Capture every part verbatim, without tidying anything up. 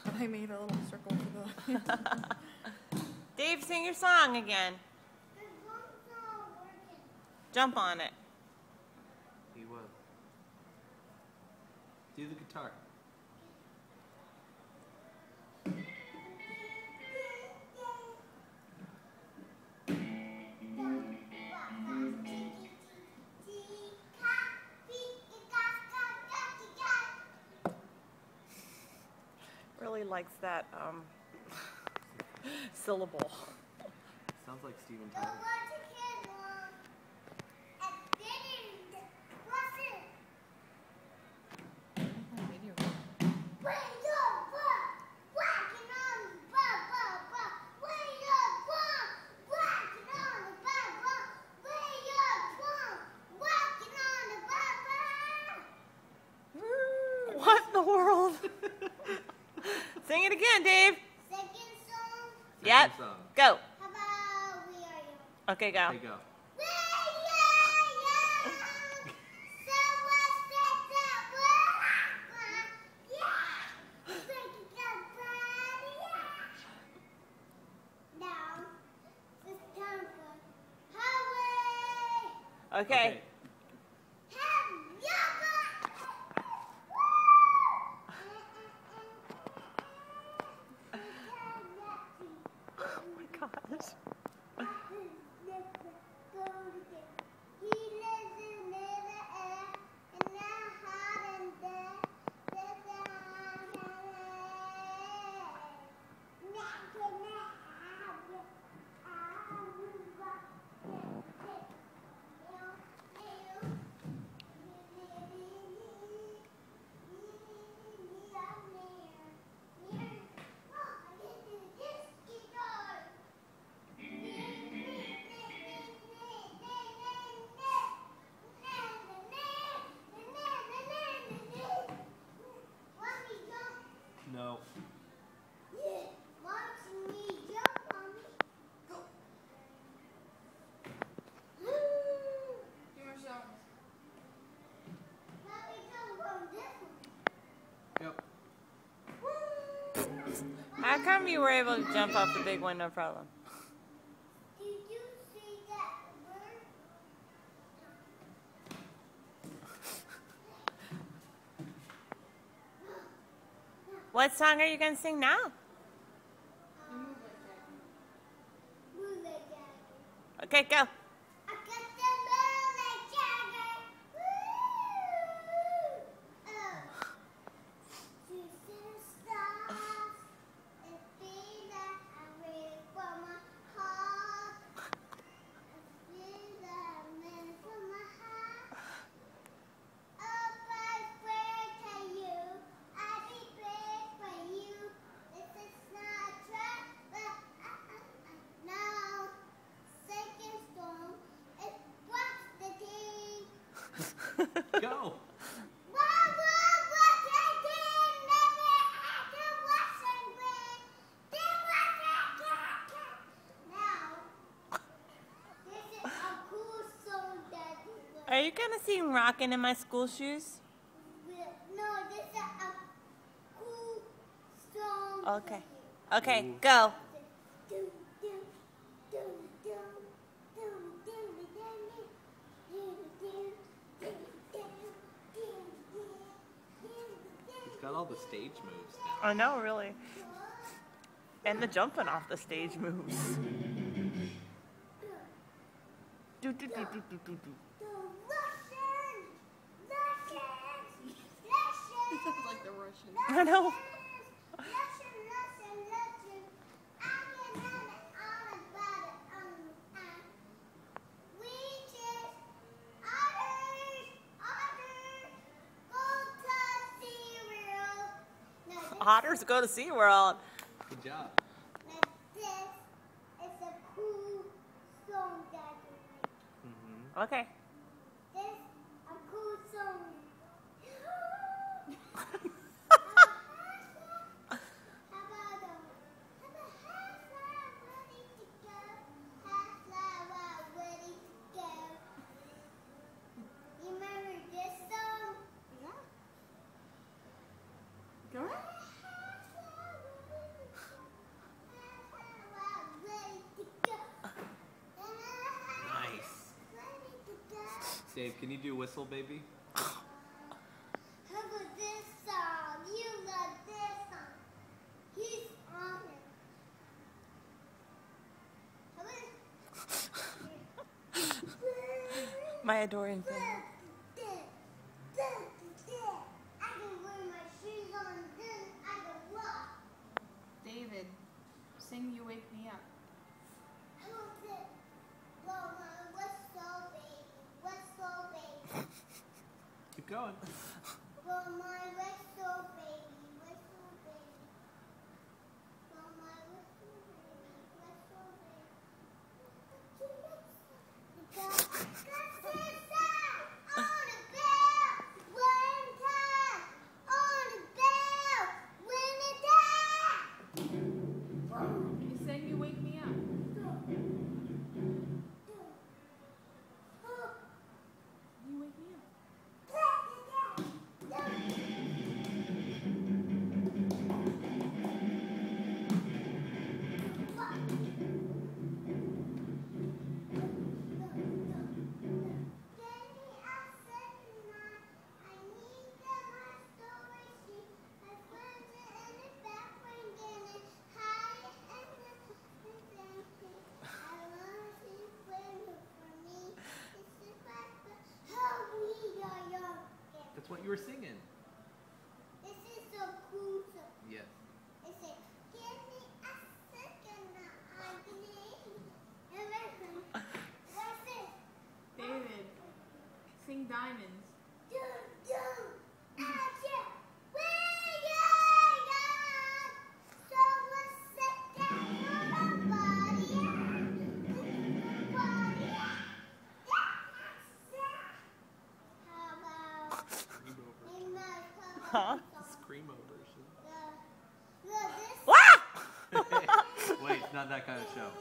I made a little circle for the... Dave, sing your song again. Jump on it. He will. Do the guitar. Really likes that um, syllable. Sounds like Steven Tyler. What in the world? Sing it again, Dave. Second song. Yep. Second song. Go. How about We Are Young? Okay, go. Okay, go. We are young. So what's that that word? Yeah. Breaking your body. Yeah. Now, it's time for Highway. Okay. Okay. No. Yeah, watch me jump on me. Go. Give yourself. Now we jump on this one. Yep. How come you were able to jump off the big one, no problem? Did you see that bird? What song are you going to sing now? Move like that. Okay, go. I got the move like Jagger. Woo! Oh. Shooting stars and feel that I read from my heart. I feel that I'm in from my heart. Oh, I swear to you, I be prayed for you. This is not trap, but uh, uh, uh, no. Second storm, it what's the thing? Go. Whoa, whoa, what's the thing? Never had to wash and win. Then what's the thing? Now, this is a cool song that we will. Are you going to sing Rockin' in My School Shoes? No, this is a cool song. Okay. Okay, go. He's got all the stage moves down. I know, really. And the jumping off the stage moves. Do, do, do, do, do, do, do. It sounds like the Russian. I know. Otters go to SeaWorld. Good job. Now this is a cool song that we make. Mm-hmm. Okay. This a cool song. How about um, how about half love ready to go? Half love ready to go. You remember this song? Yeah. Go ahead. Half love Dave, can you do Whistle Baby? How about this song? You love this song. He's on it. How about My adoring thing. I can wear my shoes on, then I can walk. David, sing You Wake Me Up. How about this? Well, my whistle baby, whistle baby. Keep going. Well, my whistle baby, whistle baby. Well, my whistle baby, whistle baby. Because, because it's time on a bell, one time, on a bell, when it's time. You sang You Wake Me Up. You wake me up. That's what you were singing. This is so cool. So Yes. it says, give me a second, I believe. And listen, what's this? David, sing Diamonds. Do, do, action, where you gone? So what's that down on my body? Body. How about in my Huh? Screamo version. Look, this Wah! Wait, it's not that kind of show.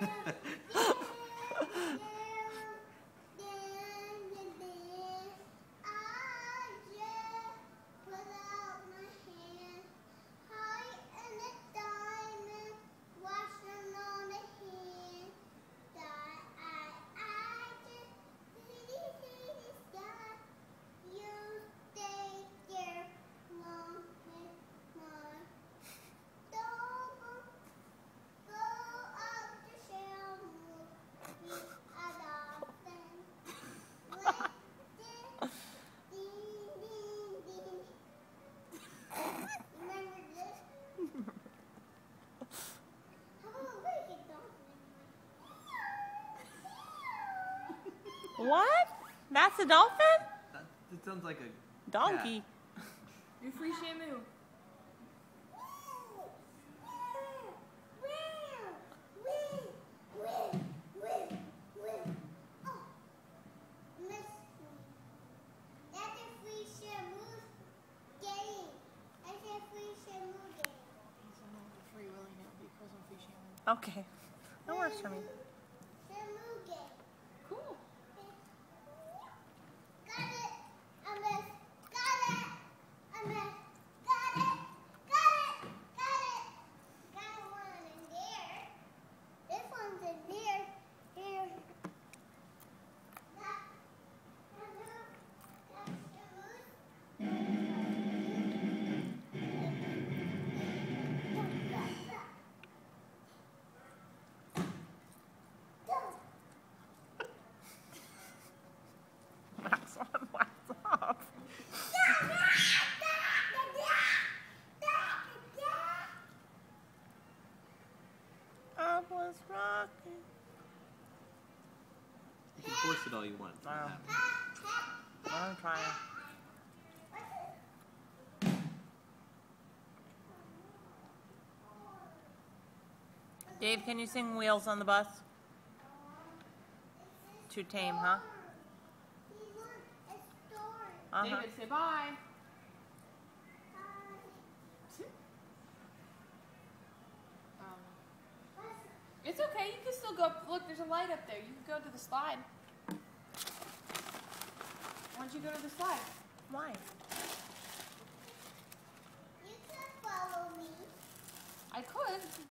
What? That's a dolphin? That, that sounds like a Donkey. Do Free Shamu. Free Willy now because I'm Free Shamu. Okay. That works for me. Cool. Got it. I missed. Got it. I missed. Got it. Got it. Got it. Got one in there. This one's in there. Here. That. That's That's one what's up. I was rocking. You can force it all you want. It's not Wow. happening. I'm trying. Dave, can you sing Wheels on the Bus? Too tame, huh? Uh-huh. David, say bye. Um, it's okay. You can still go. Look, there's a light up there. You can go to the slide. Why don't you go to the slide? Why? You can follow me. I could.